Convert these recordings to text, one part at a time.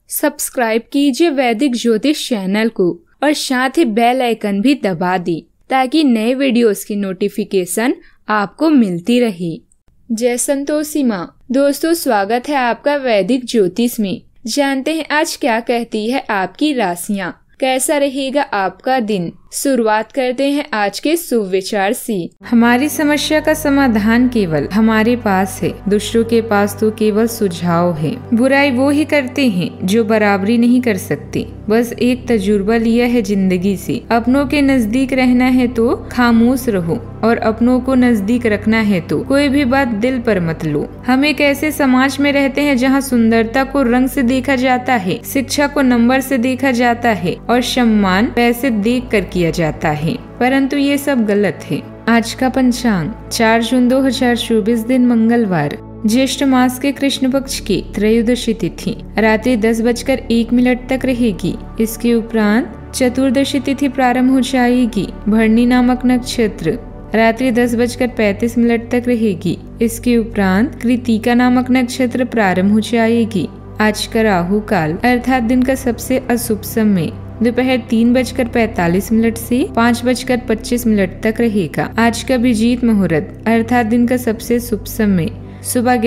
Subscribe कीजिए वैदिक ज्योतिष चैनल को और साथ ही बेल आइकन भी दबा दी ताकि नए वीडियोस की नोटिफिकेशन आपको मिलती रहे। जय संतोषी माँ। दोस्तों, स्वागत है आपका वैदिक ज्योतिष में। जानते हैं आज क्या कहती है आपकी राशियाँ, कैसा रहेगा आपका दिन। शुरुआत करते हैं आज के सुविचार से। हमारी समस्या का समाधान केवल हमारे पास है, दूसरों के पास तो केवल सुझाव है। बुराई वो ही करते हैं जो बराबरी नहीं कर सकते। बस एक तजुर्बा लिया है जिंदगी से, अपनों के नजदीक रहना है तो खामोश रहो और अपनों को नजदीक रखना है तो कोई भी बात दिल पर मत लो। हम एक ऐसे समाज में रहते हैं जहाँ सुंदरता को रंग से देखा जाता है, शिक्षा को नंबर से देखा जाता है और सम्मान पैसे देख कर किया जाता है, परंतु ये सब गलत है। आज का पंचांग 4 जून 2024 दिन मंगलवार, ज्येष्ठ मास के कृष्ण पक्ष की त्रयोदशी तिथि रात्रि 10:01 तक रहेगी। इसके उपरांत चतुर्दशी तिथि प्रारंभ हो जाएगी। भरणी नामक नक्षत्र रात्रि 10:35 तक रहेगी। इसके उपरांत कृतिका नामक नक्षत्र प्रारंभ हो जाएगी। आज का राहु काल अर्थात दिन का सबसे अशुभ समय दोपहर 3:45 से 5:25 तक रहेगा। आज का अभिजीत मुहूर्त अर्थात दिन का सबसे शुभ समय सुबह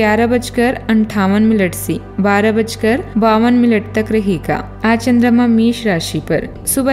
11:58 से 12:52 तक रहेगा। आज चंद्रमा मेष राशि पर सुबह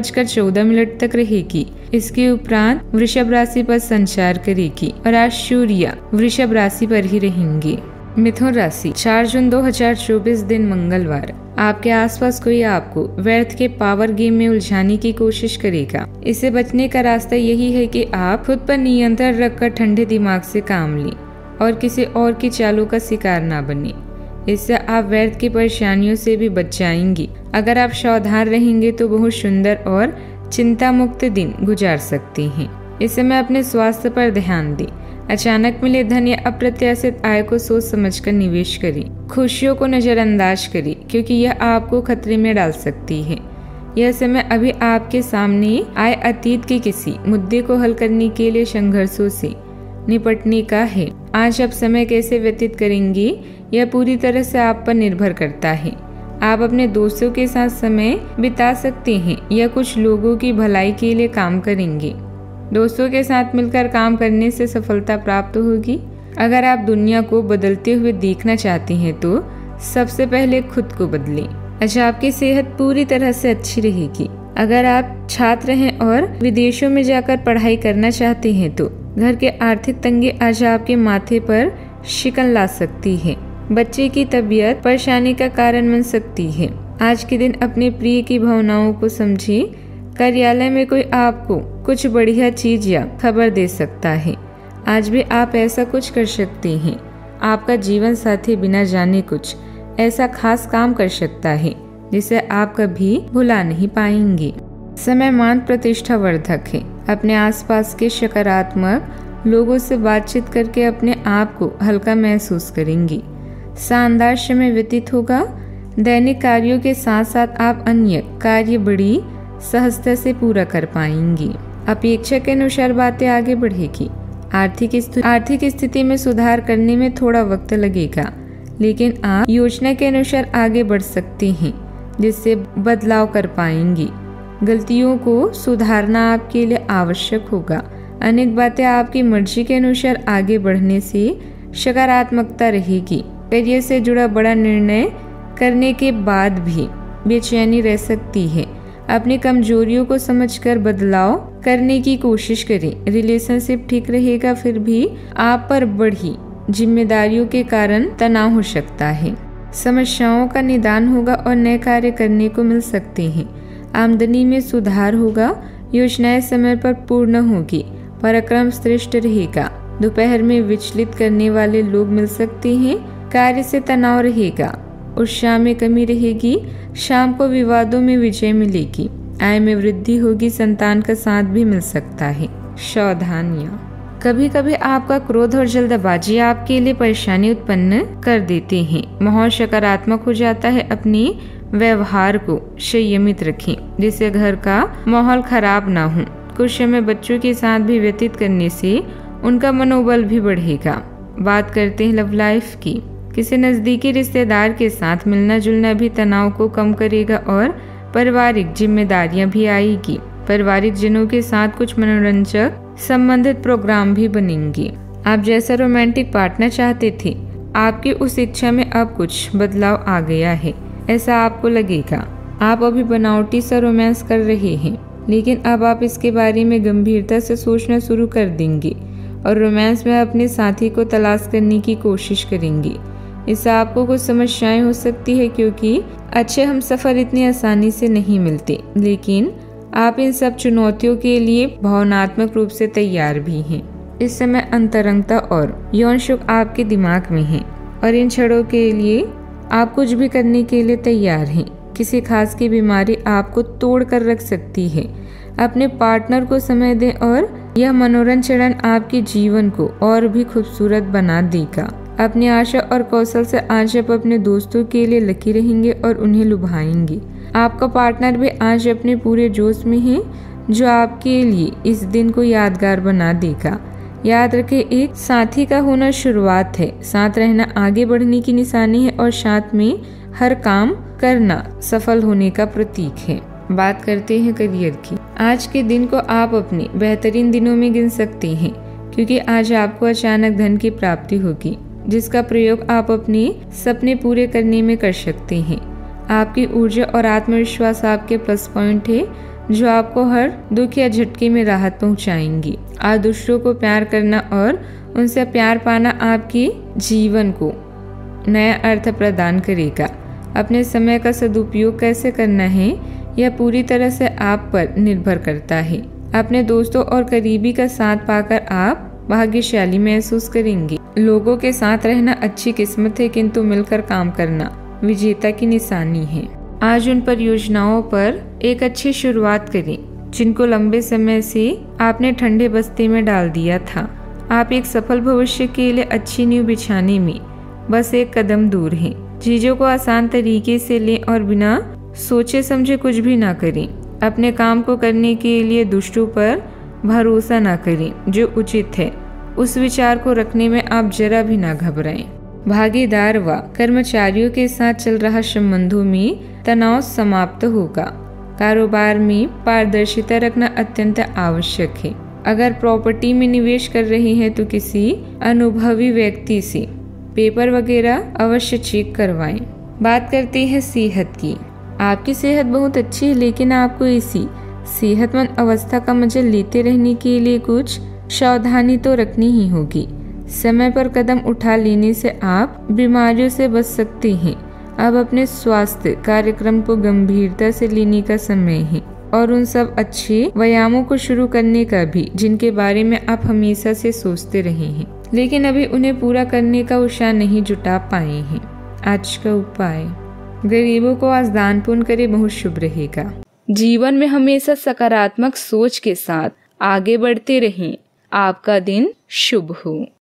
4:14 तक रहेगी। इसके उपरांत वृषभ राशि पर संचार करेगी और आज सूर्य वृषभ राशि पर ही रहेंगे। मिथुन राशि 4 जून 2024 दिन मंगलवार, आपके आसपास कोई आपको व्यर्थ के पावर गेम में उलझाने की कोशिश करेगा। इससे बचने का रास्ता यही है कि आप खुद पर नियंत्रण रखकर ठंडे दिमाग से काम लें और किसी और की चालों का शिकार ना बने। इससे आप व्यर्थ की परेशानियों से भी बच जाएंगी। अगर आप सावधान रहेंगे तो बहुत सुंदर और चिंता मुक्त दिन गुजार सकते हैं। इस समय अपने स्वास्थ्य पर ध्यान दें। अचानक मिले धन या अप्रत्याशित आय को सोच समझकर निवेश करें। खुशियों को नजरअंदाज करें क्योंकि यह आपको खतरे में डाल सकती है। यह समय अभी आपके सामने आए अतीत के किसी मुद्दे को हल करने के लिए संघर्षों से निपटने का है। आज आप समय कैसे व्यतीत करेंगे यह पूरी तरह से आप पर निर्भर करता है। आप अपने दोस्तों के साथ समय बिता सकते हैं या कुछ लोगों की भलाई के लिए काम करेंगे। दोस्तों के साथ मिलकर काम करने से सफलता प्राप्त होगी। अगर आप दुनिया को बदलते हुए देखना चाहते हैं तो सबसे पहले खुद को बदलें। अच्छा, आपकी सेहत पूरी तरह से अच्छी रहेगी। अगर आप छात्र हैं और विदेशों में जाकर पढ़ाई करना चाहते हैं तो घर के आर्थिक तंगी आज आपके माथे पर शिकन ला सकती है। बच्चे की तबीयत परेशानी का कारण बन सकती है। आज के दिन अपने प्रिय की भावनाओं को समझें। कार्यालय में कोई आपको कुछ बढ़िया चीज या खबर दे सकता है। आज भी आप ऐसा कुछ कर सकते हैं। आपका जीवन साथी बिना जाने कुछ ऐसा खास काम कर सकता है जिसे आप कभी भुला नहीं पाएंगे। समय मान प्रतिष्ठा वर्धक है। अपने आसपास के सकारात्मक लोगों से बातचीत करके अपने आप को हल्का महसूस करेंगे। शानदार समय व्यतीत होगा। दैनिक कार्यों के साथ साथ आप अन्य कार्य बड़ी सहजता से पूरा कर पाएंगी। अपेक्षा के अनुसार बातें आगे बढ़ेगी। आर्थिक स्थिति में सुधार करने में थोड़ा वक्त लगेगा, लेकिन आप योजना के अनुसार आगे बढ़ सकते हैं जिससे बदलाव कर पाएंगी। गलतियों को सुधारना आपके लिए आवश्यक होगा। अनेक बातें आपकी मर्जी के अनुसार आगे बढ़ने से सकारात्मकता रहेगी। करियर से जुड़ा बड़ा निर्णय करने के बाद भी बेचैनी रह सकती है। अपनी कमजोरियों को समझकर बदलाव करने की कोशिश करें। रिलेशनशिप ठीक रहेगा, फिर भी आप पर बढ़ी जिम्मेदारियों के कारण तनाव हो सकता है। समस्याओं का निदान होगा और नए कार्य करने को मिल सकते हैं। आमदनी में सुधार होगा। योजनाएं समय पर पूर्ण होगी। पराक्रम श्रेष्ठ रहेगा। दोपहर में विचलित करने वाले लोग मिल सकते हैं। कार्य से तनाव रहेगा। उत्साह में कमी रहेगी। शाम को विवादों में विजय मिलेगी। आय में वृद्धि होगी। संतान का साथ भी मिल सकता है। सावधानियां, कभी कभी आपका क्रोध और जल्दबाजी आपके लिए परेशानी उत्पन्न कर देते हैं। माहौल सकारात्मक हो जाता है। अपने व्यवहार को संयमित रखें जिससे घर का माहौल खराब ना हो। कुछ समय बच्चों के साथ भी व्यतीत करने से उनका मनोबल भी बढ़ेगा। बात करते हैं लव लाइफ की। किसी नजदीकी रिश्तेदार के साथ मिलना जुलना भी तनाव को कम करेगा और पारिवारिक जिम्मेदारियां भी आएगी। पारिवारिक जनों के साथ कुछ मनोरंजक संबंधित प्रोग्राम भी बनेंगे। आप जैसा रोमांटिक पार्टनर चाहते थे, आपकी उस इच्छा में अब कुछ बदलाव आ गया है, ऐसा आपको लगेगा। आप अभी बनावटी सा रोमांस कर रहे हैं, लेकिन अब आप इसके बारे में गंभीरता से सोचना शुरू कर देंगे और रोमांस में अपने साथी को तलाश करने की कोशिश करेंगे। इससे आपको कुछ समस्याएं हो सकती है, क्योंकि अच्छे हम सफर इतनी आसानी से नहीं मिलते, लेकिन आप इन सब चुनौतियों के लिए भावनात्मक रूप से तैयार भी हैं। इस समय अंतरंगता और यौन सुख आपके दिमाग में है और इन क्षणों के लिए आप कुछ भी करने के लिए तैयार हैं। किसी खास की बीमारी आपको तोड़ कर रख सकती है। अपने पार्टनर को समय दें और यह मनोरंजन आपके जीवन को और भी खूबसूरत बना देगा। अपनी आशा और कौशल से आज आप अपने दोस्तों के लिए लकी रहेंगे और उन्हें लुभाएंगे। आपका पार्टनर भी आज अपने पूरे जोश में है, जो आपके लिए इस दिन को यादगार बना देगा। याद रखें, एक साथी का होना शुरुआत है, साथ रहना आगे बढ़ने की निशानी है और साथ में हर काम करना सफल होने का प्रतीक है। बात करते हैं करियर की। आज के दिन को आप अपने बेहतरीन दिनों में गिन सकते हैं, क्योंकि आज आपको अचानक धन की प्राप्ति होगी, जिसका प्रयोग आप अपने सपने पूरे करने में कर सकते हैं। आपकी ऊर्जा और आत्मविश्वास आपके प्लस पॉइंट है, जो आपको हर दुख या झटके में राहत पहुंचाएंगी। आज दूसरों को प्यार करना और उनसे प्यार पाना आपके जीवन को नया अर्थ प्रदान करेगा। अपने समय का सदुपयोग कैसे करना है, यह पूरी तरह से आप पर निर्भर करता है। अपने दोस्तों और करीबी का साथ पाकर आप भाग्यशाली महसूस करेंगे। लोगों के साथ रहना अच्छी किस्मत है, किंतु मिलकर काम करना विजेता की निशानी है। आज उन परियोजनाओं पर एक अच्छी शुरुआत करें जिनको लंबे समय से आपने ठंडे बस्ते में डाल दिया था। आप एक सफल भविष्य के लिए अच्छी नींव बिछाने में बस एक कदम दूर हैं। चीजों को आसान तरीके से लें और बिना सोचे समझे कुछ भी ना करें। अपने काम को करने के लिए दूसरों पर भरोसा ना करें। जो उचित है उस विचार को रखने में आप जरा भी ना घबराएं। भागीदार व कर्मचारियों के साथ चल रहा संबंधों में तनाव समाप्त होगा। कारोबार में पारदर्शिता रखना अत्यंत आवश्यक है। अगर प्रॉपर्टी में निवेश कर रहे हैं तो किसी अनुभवी व्यक्ति से पेपर वगैरह अवश्य चेक करवाएं। बात करते हैं सेहत की। आपकी सेहत बहुत अच्छी है, लेकिन आपको इसी सेहतमंद अवस्था का मजा लेते रहने के लिए कुछ सावधानी तो रखनी ही होगी। समय पर कदम उठा लेने से आप बीमारियों से बच सकते हैं। अब अपने स्वास्थ्य कार्यक्रम को गंभीरता से लेने का समय है और उन सब अच्छे व्यायामों को शुरू करने का भी जिनके बारे में आप हमेशा से सोचते रहे हैं, लेकिन अभी उन्हें पूरा करने का उत्साह नहीं जुटा पाए हैं। आज का उपाय, गरीबों को आज दान पुण्य करे, बहुत शुभ रहेगा। जीवन में हमेशा सकारात्मक सोच के साथ आगे बढ़ते रहें। आपका दिन शुभ हो।